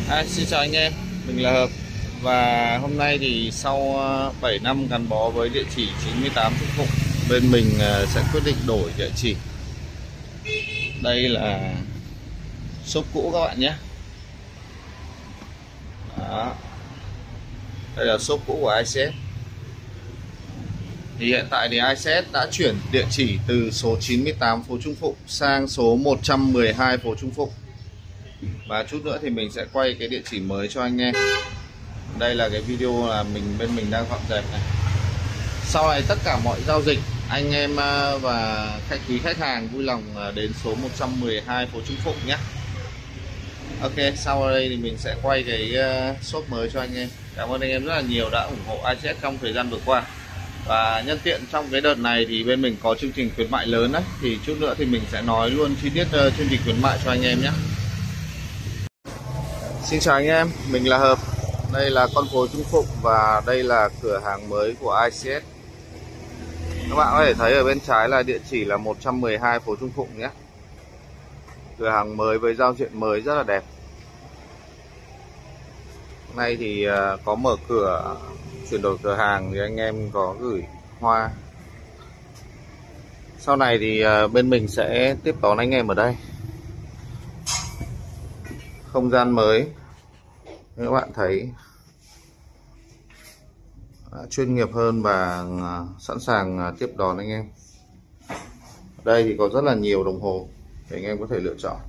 Xin chào anh em, mình là Hợp. Và hôm nay thì sau 7 năm gắn bó với địa chỉ 98 Phúc Phụng, bên mình sẽ quyết định đổi địa chỉ. Đây là shop cũ các bạn nhé. Đó. Đây là shop cũ của ICS. Thì hiện tại thì ICS đã chuyển địa chỉ từ số 98 phố Trung Phụng sang số 112 phố Trung Phụng. Và chút nữa thì mình sẽ quay cái địa chỉ mới cho anh em. Đây là cái video là bên mình đang dọn dẹp này. Sau này tất cả mọi giao dịch anh em và quý khách hàng vui lòng đến số 112 phố Trung Phụng nhé. Ok, sau đây thì mình sẽ quay cái shop mới cho anh em. Cảm ơn anh em rất là nhiều đã ủng hộ ICS trong thời gian vừa qua. Và nhân tiện trong cái đợt này thì bên mình có chương trình khuyến mại lớn đấy, thì chút nữa thì mình sẽ nói luôn chi tiết chương trình khuyến mại cho anh em nhé. Xin chào anh em, mình là Hợp. Đây là con phố Trung Phụng và đây là cửa hàng mới của ICS. Các bạn có thể thấy ở bên trái là địa chỉ là 112 phố Trung Phụng nhé. Cửa hàng mới với giao diện mới rất là đẹp. Hôm nay thì có mở cửa chuyển đổi cửa hàng thì anh em có gửi hoa. Sau này thì bên mình sẽ tiếp đón anh em ở đây. Không gian mới các bạn thấy chuyên nghiệp hơn và sẵn sàng tiếp đón anh em. Ở đây thì có rất là nhiều đồng hồ để anh em có thể lựa chọn.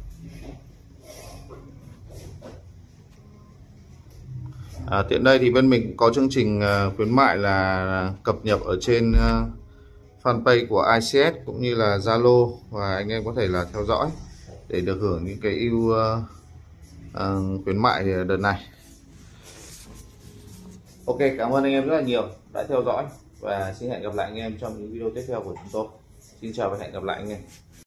Tiện đây thì bên mình có chương trình khuyến mại là cập nhật ở trên fanpage của ICS cũng như là Zalo, và anh em có thể là theo dõi để được hưởng những cái ưu khuyến mại đợt này. Ok, cảm ơn anh em rất là nhiều đã theo dõi và xin hẹn gặp lại anh em trong những video tiếp theo của chúng tôi. Xin chào và hẹn gặp lại anh em.